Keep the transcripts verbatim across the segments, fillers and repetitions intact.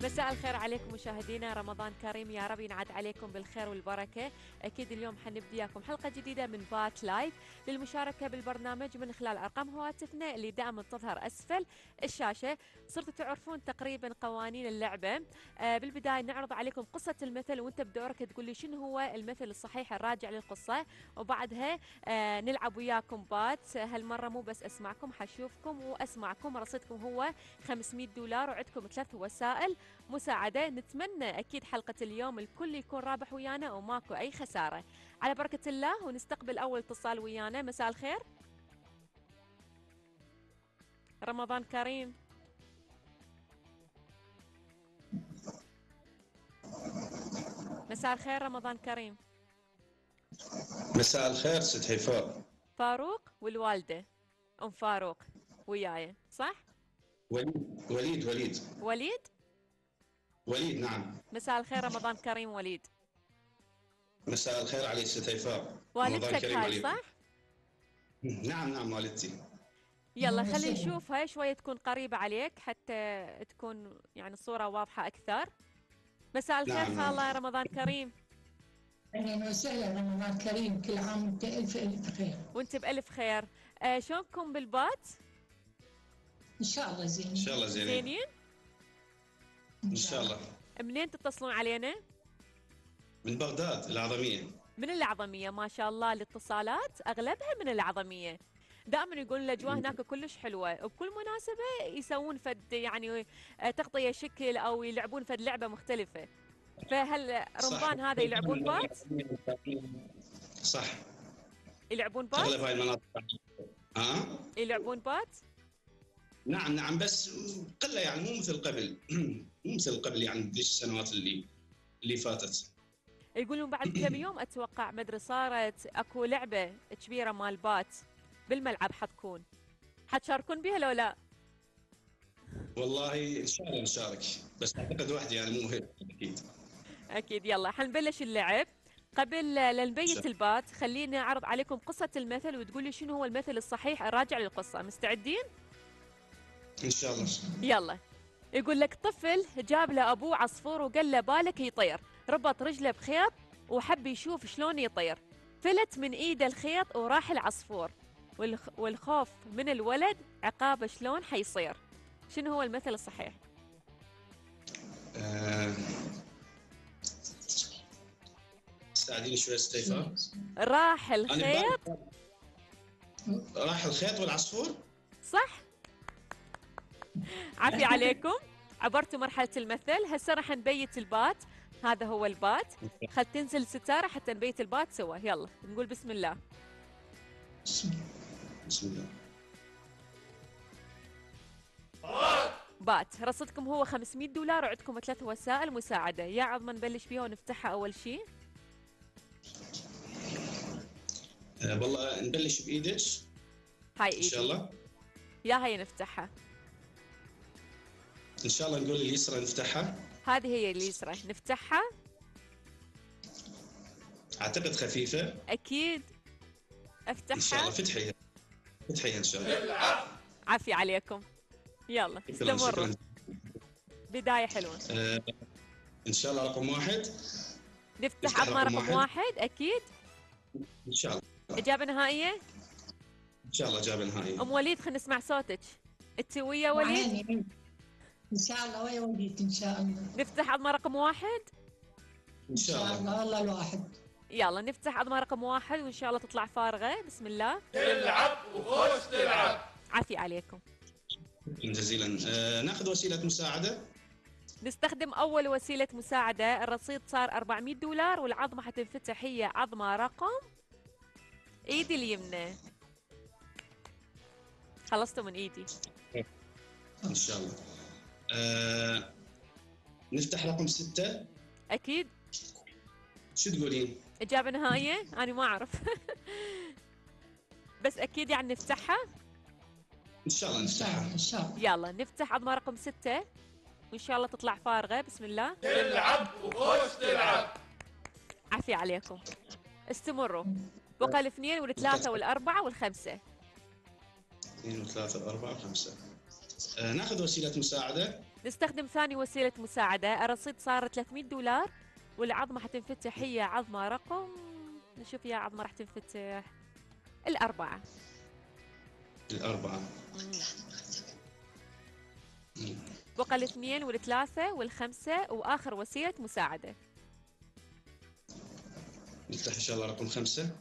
مساء الخير عليكم مشاهدينا، رمضان كريم يا رب ينعاد عليكم بالخير والبركة. أكيد اليوم حنبدي لكم حلقة جديدة من بات لايف للمشاركة بالبرنامج من خلال أرقام هواتفنا اللي دائما تظهر أسفل الشاشة. صرتوا تعرفون تقريبا قوانين اللعبة. آه بالبداية نعرض عليكم قصة المثل، وانت بدورك تقول لي شنو هو المثل الصحيح الراجع للقصة، وبعدها آه نلعب وياكم بات. هالمرة مو بس أسمعكم، حشوفكم وأسمعكم. رصيدكم هو خمسمية دولار وعندكم ثلاث وسائل مساعدة. نتمنى أكيد حلقة اليوم الكل يكون رابح ويانا وماكو أي خسارة. على بركة الله، ونستقبل أول اتصال ويانا. مساء الخير، رمضان كريم. مساء الخير رمضان كريم. مساء الخير ست هيفاء. فاروق والوالدة أم فاروق وياي صح؟ وليد وليد وليد وليد وليد نعم. مساء الخير رمضان كريم. وليد مساء الخير عليك ست هيفاء. رمضان والدتك كريم هاي عليكم. صح؟ نعم نعم والدتي. يلا خلينا نشوفها شوية تكون قريبة عليك حتى تكون يعني الصورة واضحة أكثر. مساء الخير نعم نعم. خالة رمضان كريم. اهلا وسهلا، رمضان كريم، كل عام وانت الف الف خير. وانت بألف خير. آه شلونكم بالبات؟ ان شاء الله زين. ان شاء الله زينين. زينين؟ ان شاء الله. منين تتصلون علينا؟ من بغداد الأعظمية. من الأعظمية، ما شاء الله الاتصالات أغلبها من الأعظمية. دائما يقولون الأجواء هناك كلش حلوة، وبكل مناسبة يسوون فد يعني تغطية شكل أو يلعبون فد لعبة مختلفة. فهل رمضان هذا يلعبون بات؟ صح. يلعبون اغلب بات؟ هاي المناطق. ها؟ يلعبون بات؟ نعم نعم، بس قله يعني، مو مثل قبل. مو مثل قبل يعني بديش السنوات اللي اللي فاتت. يقولون بعد كم يوم أتوقع مدري صارت أكو لعبة كبيرة مال بات بالملعب، حتكون حتشاركون بها لو لا؟ والله ان شاء الله نشارك، بس اعتقد وحدي يعني، مو هيك اكيد. أكيد. يلا حنبلش اللعب. قبل لا نبيت البات خليني أعرض عليكم قصة المثل، وتقول لي شنو هو المثل الصحيح الراجع للقصة. مستعدين؟ ان شاء الله. يلا. يقول لك طفل جاب له أبوه عصفور وقال له بالك يطير، ربط رجله بخيط وحب يشوف شلون يطير، فلت من إيده الخيط وراح العصفور، والخ... والخوف من الولد عقابه شلون حيصير. شنو هو المثل الصحيح؟ آه... ساعديني شوي ست هيفاء. راح الخيط. راح الخيط والعصفور. صح. عافية عليكم، عبرتوا مرحلة المثل. هسه راح نبيت البات. هذا هو البات. خل تنزل ستارة حتى نبيت البات سوا. يلا نقول بسم الله. بسم الله. بات. رصدكم هو خمسمية دولار وعندكم ثلاث وسائل مساعدة. يا عظمة نبلش فيها ونفتحها أول شيء. أه والله نبلش بإيدك. هاي إيدي. إن شاء الله. يا هاي نفتحها. إن شاء الله نقول اليسرى نفتحها. هذه هي اليسرى نفتحها. أعتقد خفيفة. أكيد. أفتحها. إن شاء الله فتحيها. فتحيها إن شاء الله. عافية عليكم. يلا استمروا. بداية حلوة. أه إن شاء الله رقم واحد. نفتح عظمة رقم واحد. واحد أكيد. إن شاء الله. إجابة نهائية؟ إن شاء الله إجابة نهائية. أم وليد خلينا نسمع صوتك. أنت ويا وليد؟ إن شاء الله ويا وليد إن شاء الله. نفتح عظمة رقم واحد؟ إن شاء الله. إن شاء الله والله الواحد. يلا نفتح عظمة رقم واحد وإن شاء الله تطلع فارغة. بسم الله. تلعب وخش تلعب. عافية عليكم. شكرا جزيلا. أه ناخذ وسيلة مساعدة. نستخدم أول وسيلة مساعدة. الرصيد صار أربعمية دولار والعظمة حتنفتح هي عظمة رقم إيدي اليمنى. خلصتوا من إيدي. إن شاء الله. أه نفتح رقم ستة. أكيد. شو تقولين؟ إجابة نهائية؟ أنا ما أعرف. بس أكيد يعني نفتحها؟ إن شاء الله نفتحها. إن شاء الله. يلا نفتح عظمة رقم ستة وإن شاء الله تطلع فارغة. بسم الله. تلعب وخش تلعب. عافية عليكم. استمروا. بقى الاثنين والثلاثة والأربعة والخمسة. اثنين وثلاثة وأربعة وخمسة. آه ناخذ وسيلة مساعدة. نستخدم ثاني وسيلة مساعدة، الرصيد صار ثلاثمية دولار والعظمة حتنفتح هي عظمة رقم، نشوف يا عظمة راح تنفتح الأربعة. الأربعة. بقى الاثنين والثلاثة والخمسة وآخر وسيلة مساعدة. نفتح إن شاء الله رقم خمسة.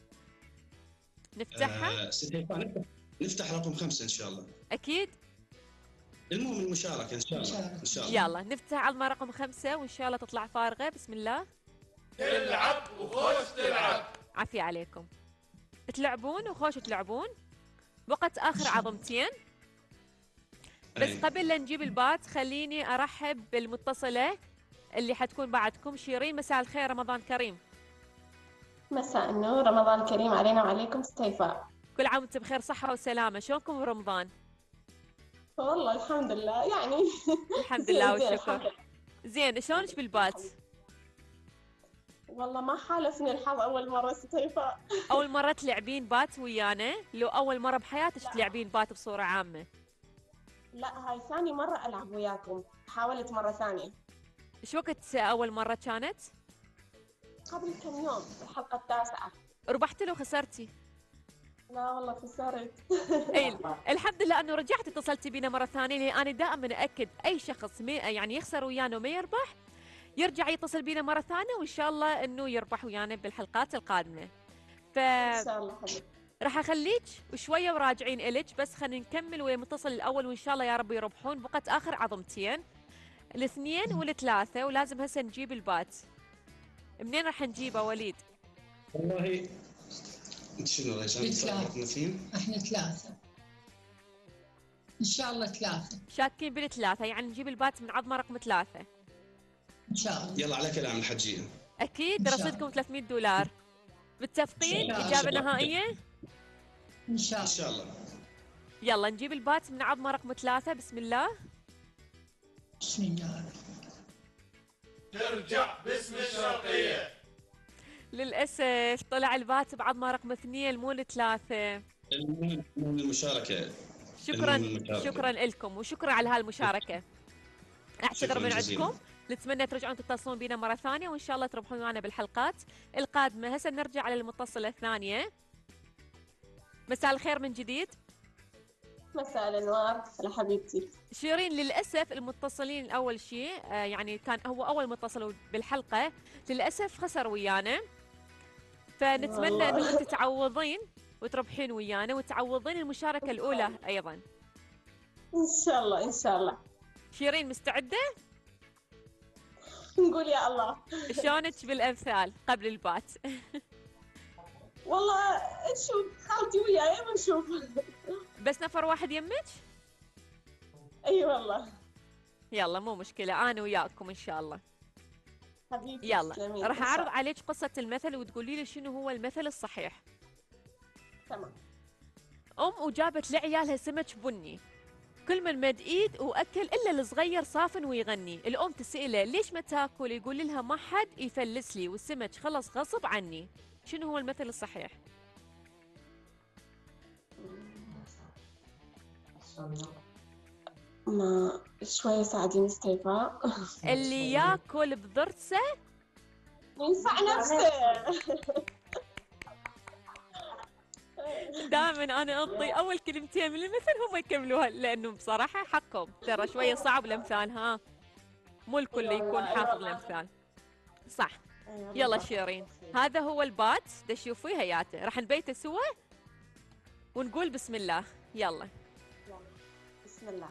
نفتحها؟ آه ست هيفاء نفتح نفتح رقم خمسة إن شاء الله. أكيد؟ المهم المشاركة إن شاء الله. إن شاء الله. يلا نفتح عظمة رقم خمسة وإن شاء الله تطلع فارغة. بسم الله. تلعب وخوش تلعب. عافية عليكم. تلعبون وخوش تلعبون. بقت آخر عظمتين. بس أي. قبل لا نجيب البات خليني أرحب بالمتصلة اللي حتكون بعدكم. شيرين، مساء الخير، رمضان كريم. مساء النور، رمضان كريم علينا وعليكم ست هيفاء. كل عام وانتم بخير صحة وسلامة، شلونكم برمضان؟ والله الحمد لله يعني الحمد لله زين- زين والشكر. الحمد لله. زين، شلونك بالبات؟ والله ما حالفني الحظ أول مرة ست هيفاء. أول مرة تلعبين بات ويانا؟ لو أول مرة بحياتك تلعبين بات بصورة عامة؟ لا، هاي ثاني مرة ألعب وياكم، حاولت مرة ثانية ايش وقت أول مرة كانت؟ قبل كم يوم الحلقة التاسعة. ربحتي لو خسرتي؟ لا والله خسرت. اي الحمد لله انه رجعتي اتصلتي بينا مره ثانيه، لان انا دائما اكد اي شخص مي يعني يخسر ويانا وما يربح يرجع يتصل بينا مره ثانيه، وان شاء الله انه يربح ويانا بالحلقات القادمه. ف إن شاء الله حبيبي. راح اخليك وشويه وراجعين الك، بس خلينا نكمل ويا المتصل الاول وان شاء الله يا رب يربحون. بقت اخر عظمتين، الاثنين والثلاثه، ولازم هسه نجيب البات. منين راح نجيبه وليد؟ والله انت شنو ريشان؟ بالثلاثة. اثنين؟ احنا ثلاثة ان شاء الله ثلاثة شاكين بالثلاثه، يعني نجيب البات من عظمه رقم ثلاثه. ان شاء الله. يلا على كلام الحجية. اكيد إن شاء رصيدكم الله. ثلاثمية دولار. متفقين؟ إن شاء الله. اجابه نهائيه؟ ان شاء ان الله. شاء الله. يلا نجيب البات من عظمه رقم ثلاثه. بسم الله. بسم الله. ترجع باسم الشرقية. للاسف طلع البات بعظمه رقم اثنين مو الثلاثه. المهم المهم المشاركة. شكرا المهم المشاركة. شكرا لكم وشكرا على هالمشاركه. اعتذر شكراً من جزيلاً. عندكم. نتمنى ترجعون تتصلون بينا مره ثانيه وان شاء الله تربحون معنا بالحلقات القادمه. هسه نرجع على المتصله الثانيه. مساء الخير من جديد. مساء الأنوار على حبيبتي. شيرين، للاسف المتصلين الاول شيء آه يعني كان هو اول متصل بالحلقه، للاسف خسر ويانا، فنتمنى والله. انه انت تعوضين وتربحين ويانا وتعوضين المشاركه الاولى ايضا. إن شاء الله إن شاء الله. شيرين مستعده؟ نقول يا الله. شلونك بالامثال قبل البات؟ والله نشوف خالتي وياي بنشوف. بس نفر واحد يمك؟ أي والله. يلا مو مشكله، انا وياكم ان شاء الله. حبيبتي يلا تسلمين. راح إن شاء اعرض الله. عليك قصه المثل وتقولي لي شنو هو المثل الصحيح. تمام. ام وجابت لعيالها سمك بني، كل من مد ايد واكل الا الصغير صافن ويغني. الام تساله ليش ما تاكل؟ يقول لها ما حد يفلس لي والسمك خلص غصب عني. شنو هو المثل الصحيح؟ ما شوية ساعديني ست هيفاء. اللي ياكل بضرسه ينفع نفسه. دائما انا انطي اول كلمتين من المثل هم يكملوها، لانه بصراحه حقهم، ترى شويه صعب الامثال، ها مو الكل يكون حافظ الامثال. صح. يلا شيرين، هذا هو البات، تشوفيه هياته، راح نبيته سوا ونقول بسم الله. يلا بسم الله.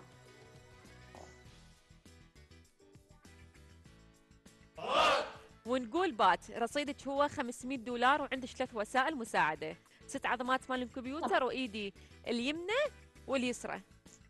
ونقول بات. رصيدك هو خمسمية دولار وعندك ثلاث وسائل مساعده، ست عظمات مال الكمبيوتر وايدي اليمنى واليسرى.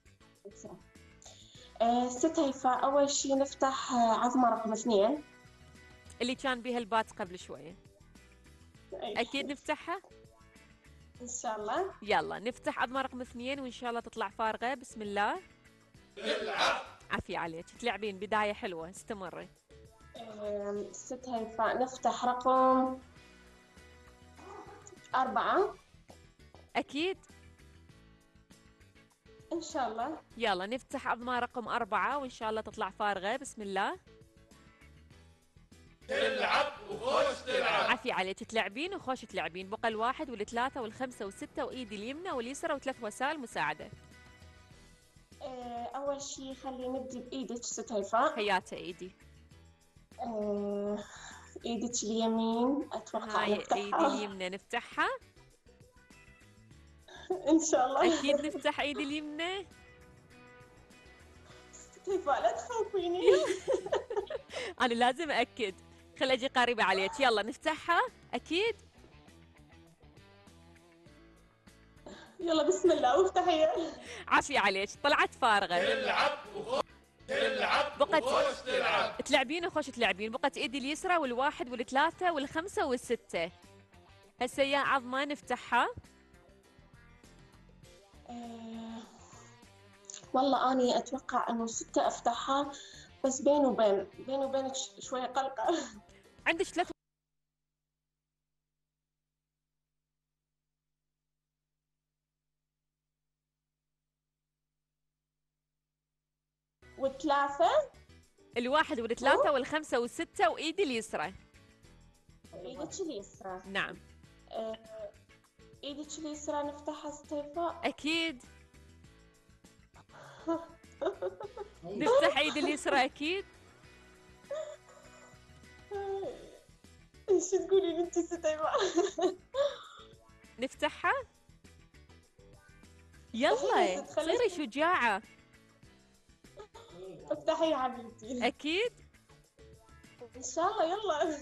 آه، ست هيفاء، أول شيء نفتح آه، عظمة رقم اثنين. اللي كان بيها البات قبل شويه. اكيد نفتحها. إن شاء الله. يلا نفتح عظمه رقم اثنين وان شاء الله تطلع فارغه. بسم الله. تلعب. عافية عليك، تلعبين بدايه حلوه، استمري. آه، ست هيفاء، نفتح رقم أربعة. اكيد. إن ان شاء الله. يلا نفتح عظمة رقم أربعة وإن شاء الله تطلع فارغة. بسم الله. تلعب وخوش تلعب. عافية عليك، تلعبين وخوش تلعبين. بقى الواحد والثلاثة والخمسة والستة وإيدي اليمنى واليسرى وثلاث وسائل مساعدة. آه، اول شيء خلينا نبدي بايدك ست هيفاء. حياته إيدي. آه، ايدك اليمين اتوقع هاي نفتحها. إيدي اليمنى نفتحها. ان شاء الله. أكيد نفتح إيدي اليمنى. ست هيفاء لا تخوفيني. أنا لازم أأكد، خل أجي قريبة عليك. يلا نفتحها. أكيد. يلا بسم الله وافتحي. عافية عليك، طلعت فارغة. تلعب وخوش تلعب بقت- وخوش تلعب. تلعبين وخوش تلعبين. بقت إيدي اليسرى والواحد والثلاثة والخمسة والستة. هسه يا عظمة نفتحها. آه، والله اني اتوقع انه ستة افتحها، بس بين وبين بين وبينك ش- شوية قلقة. عندك ثلاث وثلاثة. الواحد والثلاثة والخمسة والستة وإيدي اليسرى. ايدك اليسرى. نعم. آه، ايدك اليسرى نفتحها ست هيفاء. أكيد. نفتح إيدي اليسرى أكيد. ايش تقولين انت ست هيفاء؟ نفتحها. يلا ست خلينا- صيري شجاعة. افتحي يا حبيبتي. أكيد. ان شاء الله يلا.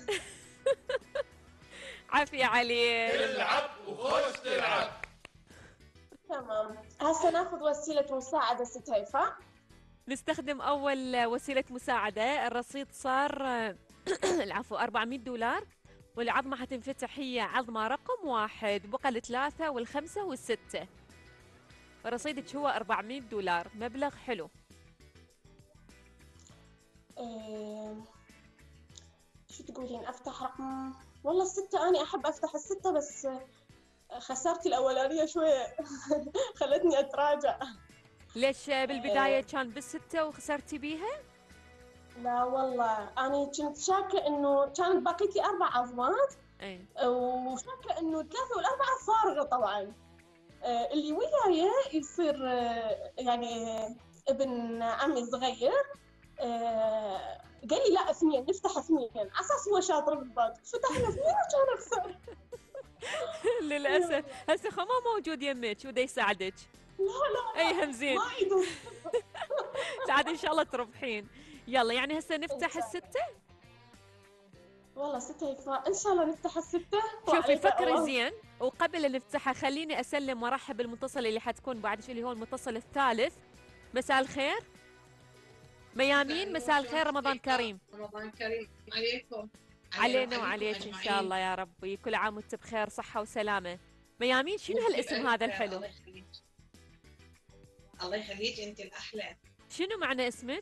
عافية عليك. تلعب وخوش تلعب. تمام، هسه ناخذ وسيلة مساعدة ست هيفاء. نستخدم أول وسيلة مساعدة. الرصيد صار العفو أربعمية دولار، والعظمة حتنفتح هي عظمة رقم واحد. بقى الثلاثة والخمسة والستة. رصيدك هو أربعمية دولار، مبلغ حلو. إيه... شو تقولين افتح رقم؟ والله الستة أنا أحب أفتح الستة، بس خسارتي الأولانية شوية خلتني أتراجع. ليش بالبداية كان بالستة وخسرتي بيها؟ لا والله أنا كنت شاكة إنه كانت باقيت لي أربع عظمات، اي وشاكة إنه الثلاثة والأربعة فارغة طبعاً. آه، اللي وياي يصير آه، يعني آه، ابن عمي صغير، آه، قال لي لا اثنين نفتح اثنين، على اساس هو شاطر بالباك. فتحنا اثنين وكان اخسر. للأسف. هسه خو ما موجود يمك ودا يساعدك. لا لا أي هم زين. ما يدري. عاد إن شاء الله تربحين. يلا يعني هسه نفتح إن شاء الله. الستة. والله ستة يفا، ان شاء الله نفتح الستة. شوفي وعليك فكري الله. زين، وقبل أن نفتحها خليني أسلم وأرحب بالمتصل اللي حتكون بعد شوي اللي هو المتصل الثالث. مساء الخير. ميامين، مساء الخير، رمضان كريم. رمضان كريم عليكم. علينا وعليك إن شاء الله يا ربي، كل عام وأنت بخير صحة وسلامة. ميامين شنو هالاسم هذا الحلو؟ الله يخليك. الله يخليك انت الاحلى. شنو معنى اسمك؟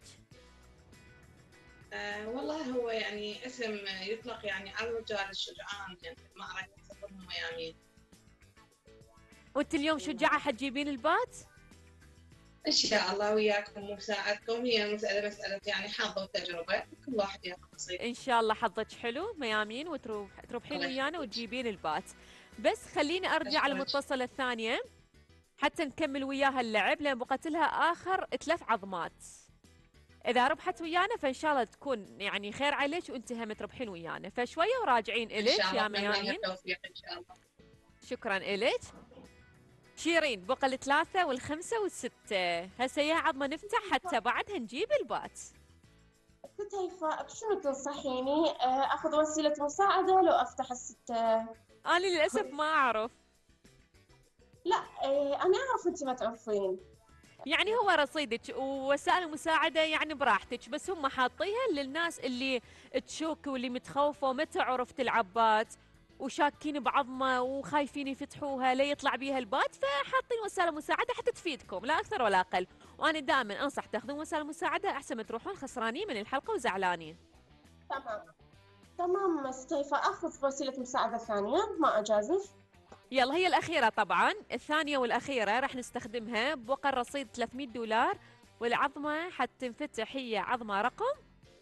آه والله هو يعني اسم يطلق يعني على الرجال الشجعان، يعني في المعركة يسمونهم ميامين. وأنت اليوم شجاعة حتجيبين البات؟ ان شاء الله وياكم ومساعدكم. هي المسألة مسألة يعني حظ وتجربة، كل واحد ياخذ نصيب. ان شاء الله حظك حلو ميامين، وتروح تروحين الله ويانا يخليك. وتجيبين البات. بس خليني ارجع على أشكرك. المتصله الثانيه حتى نكمل وياها اللعب، لان بقت لها اخر ثلاث عظمات. اذا ربحت ويانا فان شاء الله تكون يعني خير عليك وانت هم تربحين ويانا، فشويه وراجعين ان الك شاء الله يا أتمنى ميامين. التوفيق ان شاء الله. شكرا الك. شيرين بقى الثلاثه والخمسه والسته. هسه يا عظمه نفتح حتى بعدها نجيب البات. ست هيفاء شنو تنصحيني؟ آه، اخذ وسيلة مساعدة لو افتح الستة؟ انا للاسف ما اعرف. لا آه، انا اعرف انت ما تعرفين. يعني هو رصيدك ووسائل المساعدة يعني براحتك، بس هم حاطيها للناس اللي تشوك واللي متخوفة وما تعرف تلعب بات وشاكين بعظمة وخايفين يفتحوها ليطلع بيها البات، فحاطين وسائل مساعدة حتى تفيدكم لا أكثر ولا أقل. وأنا دائما أنصح تاخذون وسائل مساعدة أحسن ما تروحون خسرانين من الحلقة وزعلانين. تمام تمام ست هيفاء، اخذ وسيلة مساعدة ثانية ما اجازف. يلا هي الأخيرة طبعا، الثانية والأخيرة راح نستخدمها بوقع رصيد ثلاثمية دولار، والعظمة حتنفتح هي عظمة رقم،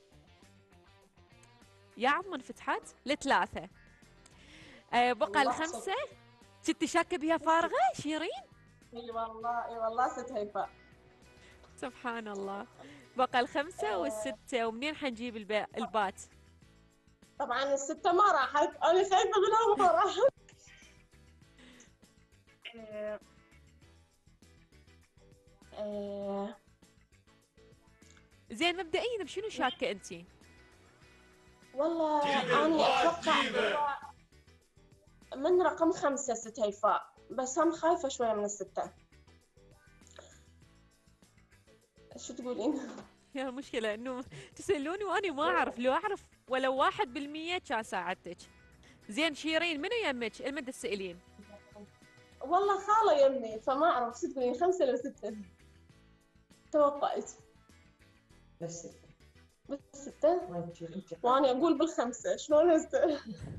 يا عظمة انفتحت لثلاثة. آه بقى والله الخمسة، ست شاكة بها فارغة شيرين؟ اي والله اي والله ست هيفاء. سبحان الله. بقى الخمسة والستة، ومنين حنجيب الب... البات؟ طبعا الستة ما راحت، انا خايفة منها ما راحت. آه، آه، زين مبدئيا بشنو شاكة أنت؟ والله جيب أنا البات، أتوقع جيبه. هو من رقم خمسة ست هيفاء، بس هم خايفة شوية من الستة. شو تقولين؟ يا المشكلة إنه تسألوني وأنا ما أعرف، لو أعرف ولو واحد بالمية كان ساعدتك. زين شيرين منو يمك؟ المد تسألين؟ والله خالة يمي، فما أعرف شو تقولين، خمسة ولا ستة؟ توقعت بس بس ستة، ما تجي انت. وأنا أقول بالخمسة، شلون هسه؟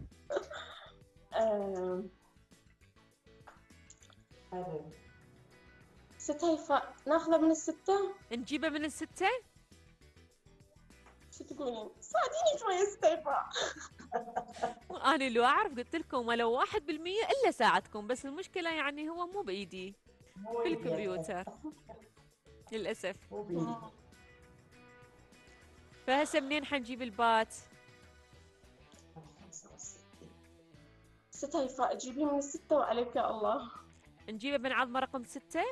آه، هذا ست هيفاء ناخذه من الستة؟ نجيبه من الستة؟ شو تقولين؟ ساعديني شوية ست هيفاء. أنا لو أعرف قلت لكم ولو واحد بالمية إلا ساعدكم، بس المشكلة يعني هو مو بإيدي، مو في بيدي. الكمبيوتر للأسف. مو بيدي. فهسه منين حنجيب البات؟ ست هيفاء جيبيه من الستة وعليك يا الله. نجيبه من عظمة رقم ستة؟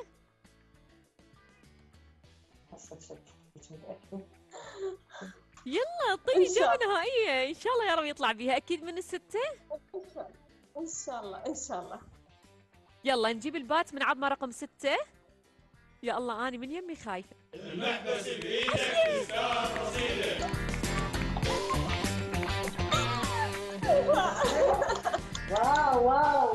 هسه شك انت متاكده؟ يلا اعطيني إن شاء إجابة نهائية، إن شاء الله يا رب يطلع بيها، أكيد من الستة؟ إن شاء الله إن شاء الله. يلا نجيب البات من عظمة رقم ستة. يا الله أنا من يمي خايفة. المحبس بإيدك تسكر رصيدك. واو واو.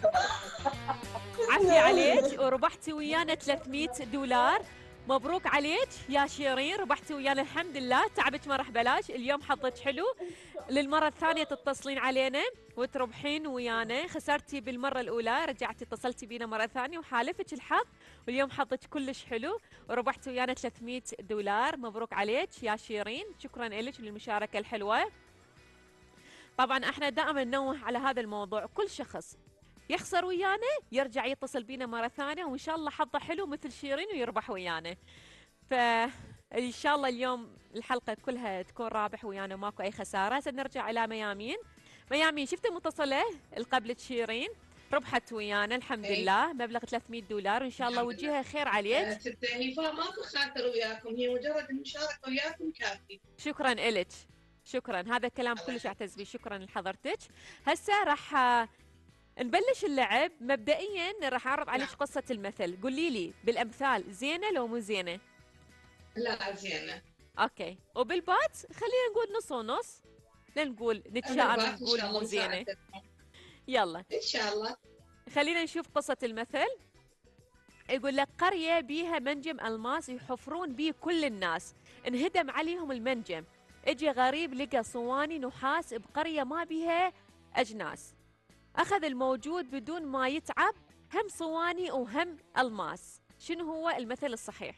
عافية عليك، وربحتي ويانا ثلاثمية دولار. مبروك عليك يا شيرين، ربحتي ويانا الحمد لله، تعبك ما راح بلاش، اليوم حظك حلو. للمرة الثانية تتصلين علينا وتربحين ويانا، خسرتي بالمرة الأولى رجعتي اتصلتي بينا مرة ثانية وحالفك الحظ، واليوم حظك كلش حلو وربحتي ويانا ثلاثمية دولار. مبروك عليك يا شيرين، شكرا لك للمشاركة الحلوة. طبعا احنا دائما ننوه على هذا الموضوع، كل شخص يخسر ويانا يرجع يتصل بينا مرة ثانية، وإن شاء الله حظه حلو مثل شيرين ويربح ويانا. فإن شاء الله اليوم الحلقة كلها تكون رابح ويانا، ماكو أي خسارة. هسه نرجع إلى ميامين. ميامين شفت المتصلة القبل شيرين ربحت ويانا الحمد أي. لله مبلغ ثلاثمية دولار، وإن شاء الله الحمد وجهها خير آه، عليك. ست هيفاء ماكو خاطر وياكم، هي مجرد المشاركة وياكم كافي. شكرا إلك، شكرا، هذا كلام الله كلش يحفظك. أعتز به، شكرا لحضرتك. هسه راح آه، نبلش اللعب. مبدئيا راح اعرض عليك نعم. قصه المثل، قولي لي بالامثال زينه لو مو زينه؟ لا زينة. اوكي. وبالبات خلينا نقول نص ونص، لا نقول نتشائم البات إن نقول شاء مو الله زينه. مساعدتكم. يلا إن شاء الله. خلينا نشوف قصه المثل. يقول لك قريه بيها منجم الماس يحفرون بيه كل الناس، انهدم عليهم المنجم، اجي غريب لقى صواني نحاس بقريه ما بيها اجناس، أخذ الموجود بدون ما يتعب، هم صواني وهم ألماس. شنو هو المثل الصحيح؟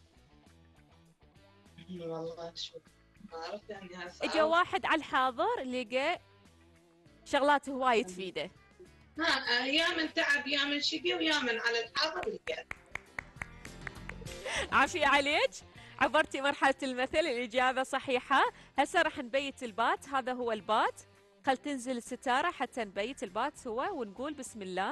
والله شو ما أعرف يعني هسه. إجا واحد على الحاضر لقى شغلات هواي تفيده. ها يا من تعب يا من شقي ويا من على الحاضر لقى. عافية عليك، عبرتي مرحلة المثل، الإجابة صحيحة. هسه راح نبيت البات، هذا هو البات. خل تنزل الستارة حتى نبيت البات سوا ونقول بسم الله.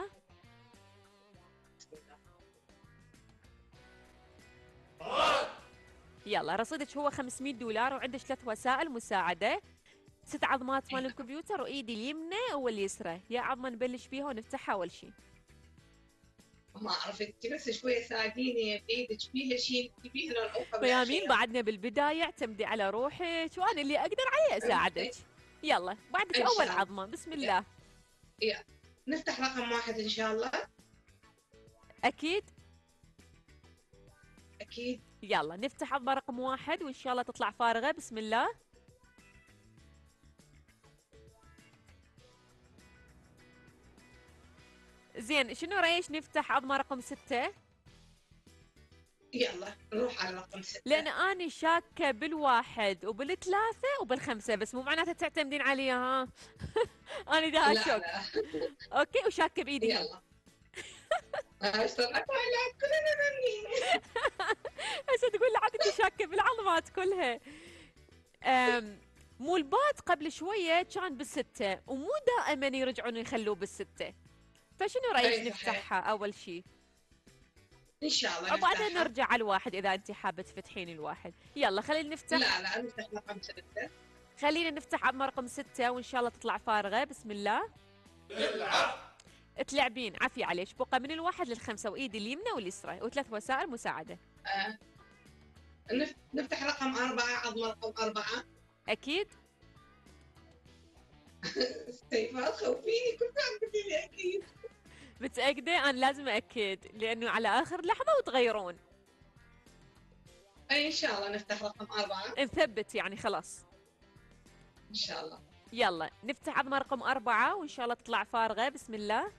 يلا رصيدك هو خمسمية دولار، وعندك ثلاث وسائل مساعدة، ست عظمات مال الكمبيوتر وايدي اليمنى واليسرى. يا عظمة نبلش بيها ونفتحها اول شيء. ما أعرف أنت بس شوية ساعديني بإيدك فيها شيء تبيه للأوقة. ميامين بعدنا بالبداية، اعتمدي على روحك وانا اللي اقدر عليه اساعدك. يلا بعدك إن اول شاء الله. عظمة، بسم الله. نفتح رقم واحد إن شاء الله. اكيد. أكيد. يلا نفتح عظمة رقم واحد وان شاء الله تطلع فارغة، بسم الله. زين شنو رأيك نفتح عظمة رقم ستة؟ يلا نروح على رقم ستة. لأن أنا شاكة بالواحد وبالثلاثة وبالخمسة، بس مو معناته تعتمدين عليها ها. أنا دا لا أشك. لا أوكي وشاكة بإيدي. يلا. اشتغل على كلنا مني. هسه تقول لي عاد أنت شاكة بالعظمات كلها. أم مو البات قبل شوية كان بالستة ومو دائما يرجعون يخلوه بالستة، فشنو رأيك أي صحيح. نفتحها أول شيء؟ ان شاء الله وبعدين نفتحها. نرجع على الواحد إذا أنت حابة تفتحين الواحد. يلا خلينا نفتح. لا لا نفتح رقم ستة. خلينا نفتح عظمة رقم ستة وإن شاء الله تطلع فارغة. بسم الله. العب. تلعبين عافية عليك. بقى من الواحد للخمسة وإيدي اليمنى واليسرى وثلاث وسائل مساعدة. آه. نف- نفتح رقم أربعة، عظمة رقم أربعة. أكيد. سيفا خوفيني، كل عم تقولي لي أكيد. متأكدة؟ أنا لازم أأكد لأنه على آخر لحظة وتغيرون. أي إن شاء الله نفتح رقم أربعة. نثبت يعني خلاص. إن شاء الله. يلا نفتح عظمة رقم أربعة وإن شاء الله تطلع فارغة. بسم الله.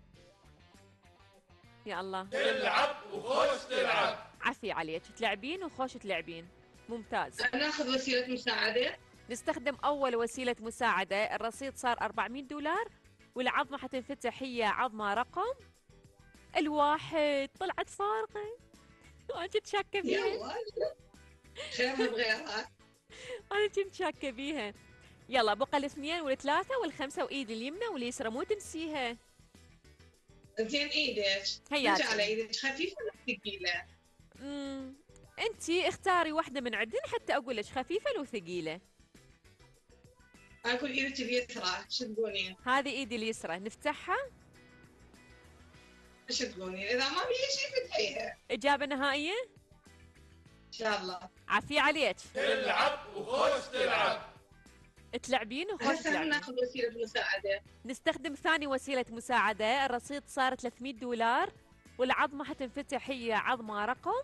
يا الله. تلعب وخوش تلعب. عافية عليك. تلعبين وخوش تلعبين. ممتاز. ناخذ وسيلة مساعدة. نستخدم أول وسيلة مساعدة. الرصيد صار أربعمية دولار والعظمة حتنفتح هي عظمة رقم الواحد. طلعت فارغة. أنا كنت شاكة بيها. يلا خيرها بغيرها. أنا كنت شاكة بيها. يلا بقى الاثنين والثلاثة والخمسة وإيدي اليمنى واليسرى مو تنسيها. زين إيدك. هيا. رجع على إيدك، خفيفة ولا ثقيلة؟ امم انتي اختاري واحدة من عندن حتى أقول لك خفيفة لو ثقيلة. أقول إيدك اليسرى، شو تقولين؟ هذه إيدي اليسرى. نفتحها. شو تقولين؟ إذا ما فيها شيء فتحيها. إجابة نهائية. إن شاء الله. عافية عليك. تلعب وخوش تلعب. تلعبين وخوش هسه تلعبين. ناخذ وسيلة مساعدة. نستخدم ثاني وسيلة مساعدة. الرصيد صار ثلاثمية دولار والعظمة حتنفتح هي عظمة رقم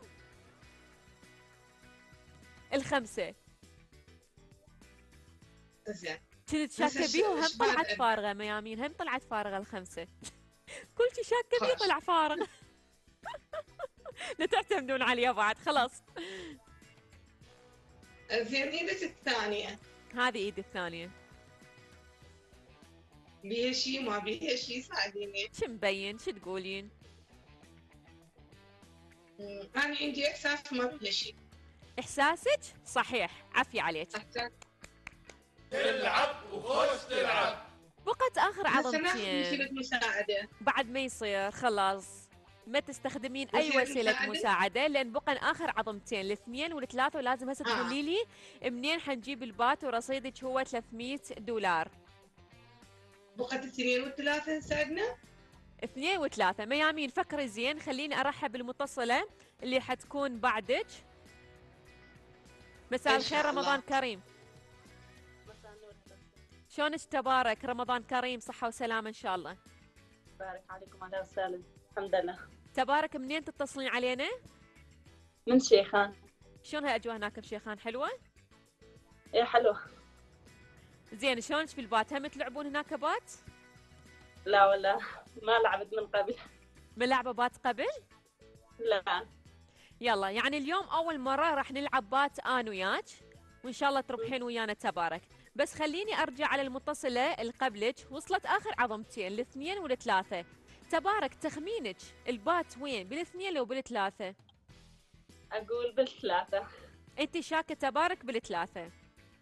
الخمسة. زين. كنت بس شاكة إيش- بيه وهم إيش طلعت بعد؟ فارغة. ميامين هم طلعت فارغة الخمسة. كل شي شاكة بيه خلاص. طلع فارغ. لا تعتمدون عليه بعد خلاص. زين إيدك الثانية. هذه ايدي الثانية. بيها شيء ما بيها شيء، ساعديني. شو مبين؟ شو تقولين؟ مم، أنا عندي إحساس ما بيها شيء. إحساسك صحيح. عافية عليك. أحسن. تلعب وخوش تلعب. بقت آخر هسه ناخذ عظمتين. وسيلة مساعدة. بعد ما يصير خلاص ما تستخدمين أي وسيلة وسيلة مساعدة؟ مساعدة لأن بقى آخر عظمتين الاثنين والثلاثة ولازم هسه آه. تقولي لي منين حنجيب البات ورصيدك هو ثلاثمية دولار. بقت الاثنين والثلاثة ساعدنا. اثنين وثلاثة. ميامين فكري زين. خليني أرحب بالمتصلة اللي حتكون بعدك. مساء إن شاء الخير. الله. رمضان كريم. شلونك؟ تبارك رمضان كريم. صحة وسلامة إن شاء الله. بارك عليكم. اهلا وسهلا. الحمد لله. تبارك منين تتصلين علينا؟ من شيخان. شلون هالأجواء هناك بشيخان؟ حلوة؟ ايه حلو. زين شلونك في البات؟ هم تلعبون هناك بات؟ لا ولا ما لعبت من قبل. ملعبة بات قبل؟ لا. يلا يعني اليوم أول مرة راح نلعب بات أنا وياك وإن شاء الله تربحين ويانا تبارك. بس خليني أرجع على المتصلة اللي قبلك. وصلت آخر عظمتين الاثنين والثلاثة. تبارك تخمينك البات وين؟ بالاثنين لو بالثلاثة؟ اقول بالثلاثة. أنت شاكة تبارك بالثلاثة.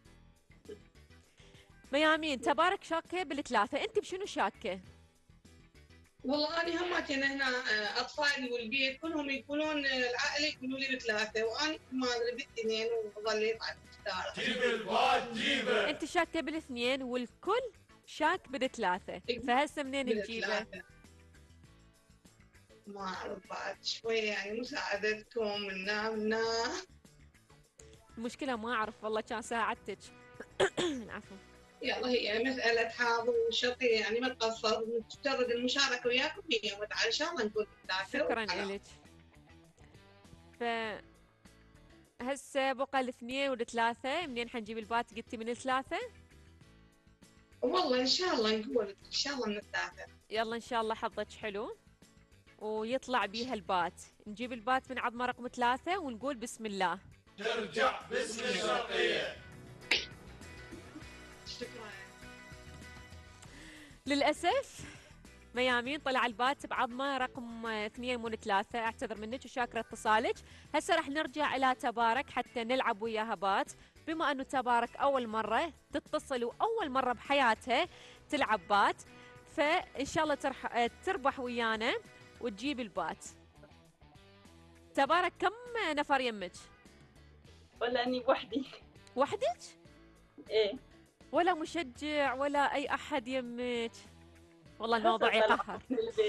ميامين تبارك شاكة بالثلاثة. أنت بشنو شاكة؟ والله أنا همتين هنا آه، أطفالي والبيت كلهم يقولون آه، العائلة يقولوا لي بثلاثة، وأنا ما أدري بالاثنين وظليت على الثالث. جيب البات جيبه. أنت شاكة بالاثنين والكل شاك بالثلاثة. إيه. فهسه منين نجيبه؟ بالثلاثة. ما أعرف بعد شوية يعني مساعدتكم منا منا. المشكلة ما أعرف والله كان ساعدتك. عفوا. يلا هي مسألة حظ وشقي يعني ما تقصر، مجرد المشاركة وياكم هي متعة. إن شاء الله نكون بالثلاثة. شكرا وخلاص. لك. ف هسه بقى الاثنين والثلاثة. منين حنجيب البات؟ قلتي من الثلاثة؟ والله ان شاء الله نقول ان شاء الله من الثلاثه. يلا ان شاء الله حظك حلو ويطلع بيها البات. نجيب البات من عظمه رقم ثلاثة ونقول بسم الله. ترجع باسم الشرقية. شكرا. للاسف ميامين طلع البات بعظمه رقم اثنين من ثلاثة. اعتذر منك وشاكره اتصالك. هسه راح نرجع الى تبارك حتى نلعب وياها بات، بما انه تبارك اول مره تتصل واول مره بحياتها تلعب بات، فان شاء الله ترح... تربح ويانا وتجيب البات. تبارك كم نفر يمك؟ ولا اني بوحدي. وحدك؟ ايه. ولا مشجع ولا اي احد يمك؟ والله الموضوع يقهر.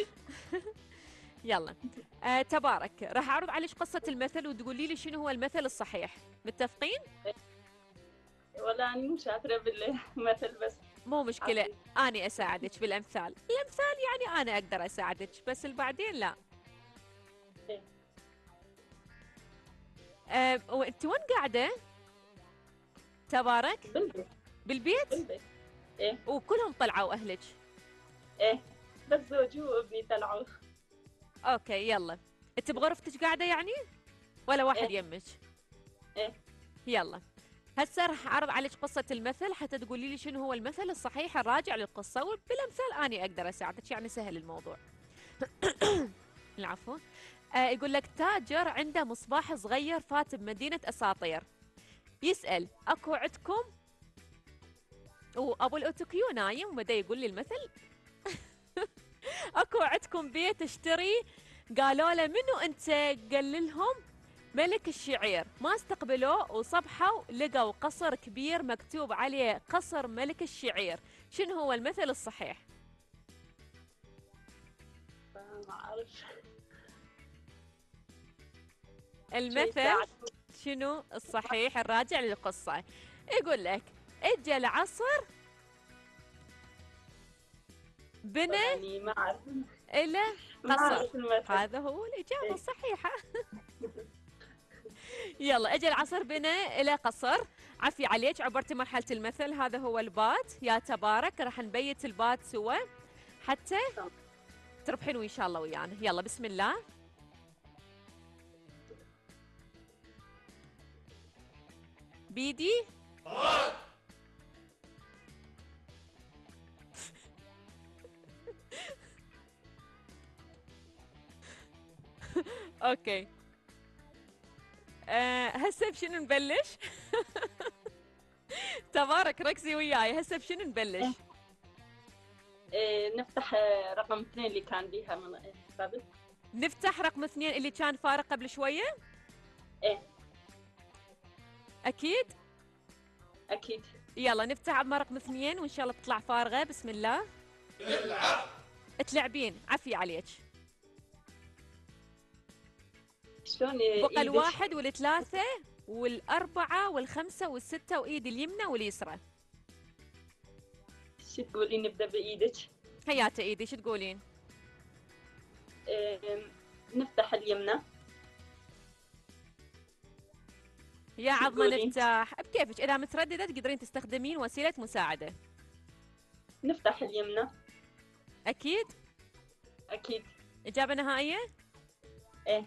يلا آه تبارك راح اعرض عليك قصه المثل وتقولي لي شنو هو المثل الصحيح، متفقين؟ ولا اني مو شاطره بالمثل بس. مو مشكله اني اساعدك بالامثال، الامثال يعني انا اقدر اساعدك بس البعدين لا. إيه. آه وانت وين قاعده؟ تبارك؟ بالبيت. بالبيت؟ بالبيت. ايه. وكلهم طلعوا اهلك؟ ايه بس زوجي وابني طلعوا. اوكي يلا. انت بغرفتك قاعده يعني؟ ولا واحد إيه. يمك؟ ايه. يلا هسه راح اعرض عليك قصه المثل حتى تقولي لي شنو هو المثل الصحيح الراجع للقصه، وبالامثال اني اقدر اساعدك يعني سهل الموضوع. العفو. آه يقول لك تاجر عنده مصباح صغير فات بمدينه اساطير، يسال اكو عندكم؟ وابو الاوتوكيو نايم وبدا يقول لي المثل. اكو عندكم بيت اشتري؟ قالوا له منو انت؟ قال لهم ملك الشعير. ما استقبلوه وصبحوا لقوا قصر كبير مكتوب عليه قصر ملك الشعير. شنو هو المثل الصحيح؟ ما اعرف. المثل شنو الصحيح الراجع للقصة؟ يقول لك اجى العصر بنى يعني ما اعرف. إلى ما قصر. أعرف المثل. هذا هو الإجابة إيه. الصحيحة. يلا اجى العصر بنى إلى قصر. عفي عليك عبرتي مرحلة المثل. هذا هو البات يا تبارك. راح نبيت البات سوا حتى تربحين وإن شاء الله ويانا. يلا بسم الله. بيدي اوكي. أه هسه بشنو نبلش؟ تبارك ركزي وياي. هسه بشنو نبلش؟ إيه نفتح آه، رقم اثنين اللي كان بيها من قبل. نفتح رقم اثنين اللي كان فارق قبل شوية؟ ايه أكيد؟ اكيد. يلا نفتح عظمة رقم اثنين وإن شاء الله تطلع فارغة. بسم الله. العب. تلعبين. عفي عليك. شلون بقى إيدك؟ الواحد والثلاثة والأربعة والخمسة والستة وإيد اليمنى واليسرى. شو تقولين نبدا بايدك؟ هياته إيدي شو تقولين؟ إيه نفتح اليمنى. يا شو عظمة تقولين؟ نفتح بكيفك. إذا مترددة تقدرين تستخدمين وسيلة مساعدة. نفتح اليمنى. أكيد؟ اكيد. إجابة نهائية؟ ايه.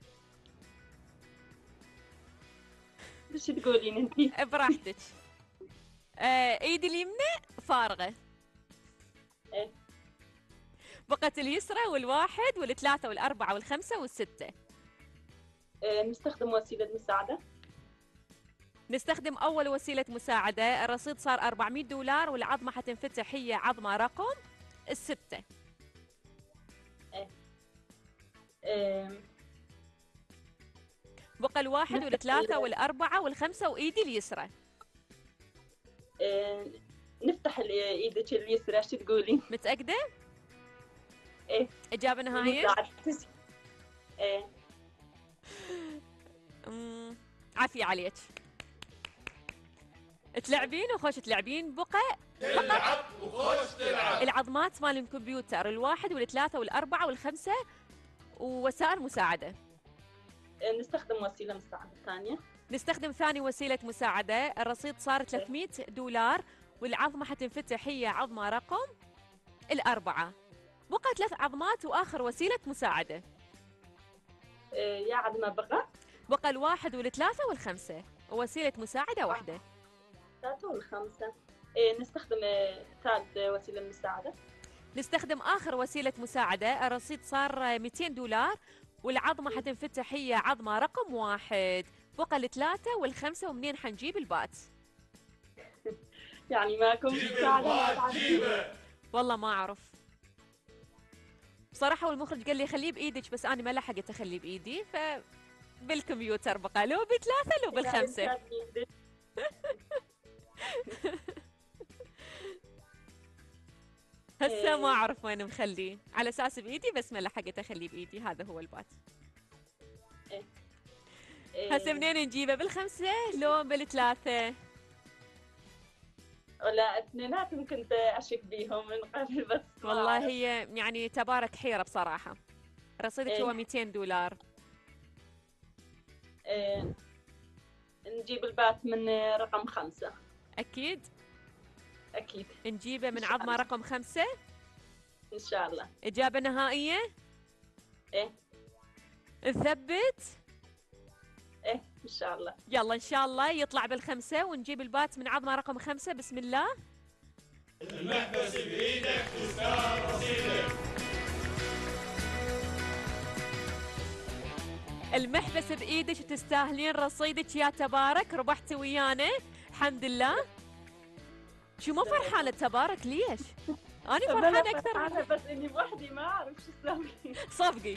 وش تقولين انتي؟ براحتك. آه، ايدي اليمنى فارغة. ايه. بقت اليسرى والواحد والثلاثة والأربعة والخمسة والستة. إيه نستخدم وسيلة مساعدة. نستخدم أول وسيلة مساعدة. الرصيد صار أربعمية دولار والعظمة حتنفتح هي عظمة رقم الستة. ايه. إيه بقى الواحد نفتح والثلاثة ال- والأربعة والخمسة وإيدي اليسرى. إيه نفتح ال- ايدك اليسرى. شو تقولين؟ متأكدة؟ ايه. إجابة نهائية؟ مساعدتك. ايه. أمم، عافية عليك. تلعبين وخوش تلعبين. بقى تلعب وخوش تلعب. العظمات مال الكمبيوتر الواحد والثلاثة والأربعة والخمسة ووسائل مساعدة. إيه نستخدم وسيلة مساعدة ثانية. نستخدم ثاني وسيلة مساعدة. الرصيد صار ثلاثمية دولار والعظمة حتنفتح هي عظمة رقم الأربعة. بقى ثلاث عظمات وآخر وسيلة مساعدة. إيه، يا عاد ما بقى؟ بقى الواحد والثلاثة والخمسة، ووسيلة مساعدة واحدة. ثلاثة والخمسة. إيه، نستخدم إيه، ثالث وسيلة مساعدة. نستخدم آخر وسيلة مساعدة. الرصيد صار مئتين دولار، والعظمة حتنفتح هي عظمة رقم واحد. بقى الثلاثة والخمسة، ومنين حنجيب البات؟ يعني ماكو مساعدة؟ والله ما أعرف بصراحة، والمخرج قال لي خليه بإيدك، بس أنا ما لحقت أخليه بإيدي، فبالكمبيوتر بقى لو بثلاثة لو بالخمسة. هسه ما أعرف وين مخليه، على أساس بإيدي بس ما لحقت أخليه بإيدي. هذا هو البات. هسه منين نجيبه؟ بالخمسة لو بالثلاثة؟ ولا اثنيناتهم كنت اشك بيهم من قبل بس. والله هي يعني تبارك حيرة بصراحة. رصيدك إيه. هو مئتين دولار. إيه. نجيب البات من رقم خمسة. أكيد؟ أكيد نجيبه من عظمة رقم خمسة؟ إن شاء الله. إجابة نهائية؟ إيه. نثبت؟ إيه إن شاء الله. يلا إن شاء الله يطلع بالخمسة، ونجيب البات من عظمة رقم خمسة. بسم الله. المحبس بإيدك تستاهل رصيدك. المحبس بإيدك تستاهلين رصيدك يا تبارك، ربحتي ويانا الحمد لله. شو مو فرحانة تبارك ليش؟ أنا فرحانة أكثر أنا بس إني بوحدي ما أعرف شو أسوي. صفقي.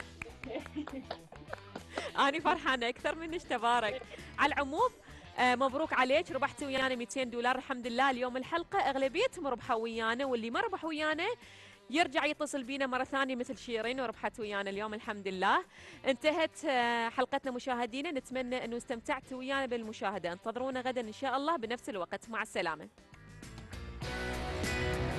أنا فرحانة أكثر منك تبارك. على العموم آه مبروك عليك، ربحتي ويانا مئتين دولار الحمد لله. اليوم الحلقة أغلبيتهم ربحوا ويانا، واللي ما ربح ويانا يرجع يتصل بينا مرة ثانية مثل شيرين وربحت ويانا اليوم الحمد لله. انتهت آه حلقتنا مشاهدينا، نتمنى أنه استمتعتوا ويانا بالمشاهدة. انتظرونا غدا إن شاء الله بنفس الوقت. مع السلامة.